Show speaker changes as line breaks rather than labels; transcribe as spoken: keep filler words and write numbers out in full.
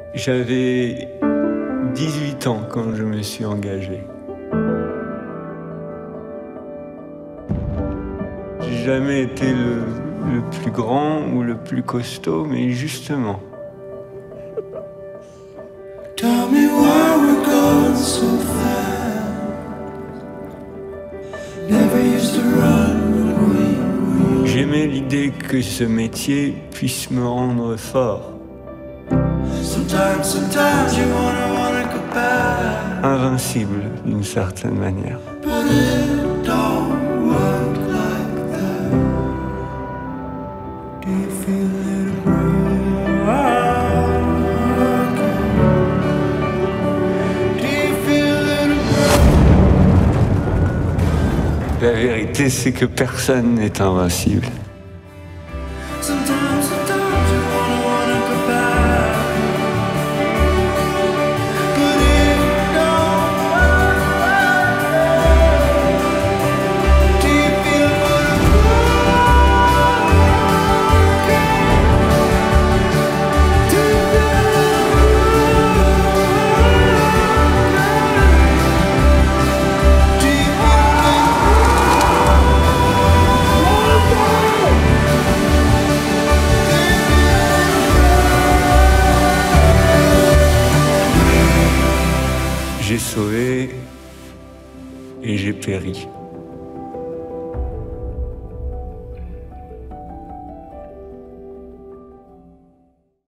J'avais dix-huit ans quand je me suis engagé. J'ai jamais été le, le plus grand ou le plus costaud, mais justement.
Tell me why we're going so fast. Never used to run when we were.
J'aimais l'idée que ce métier puisse me rendre fort.
Sometimes, sometimes you wanna wanna go back.
Invincible d'une certaine manière.
But it don't work like that. Do you feel it broken? Do you feel it broken?
La vérité, c'est que personne n'est invincible.
Sometimes, sometimes you wanna wanna go back. But it don't work like that. Do you feel it broken? Do you feel it broken? Do you
J'ai sauvé et j'ai péri.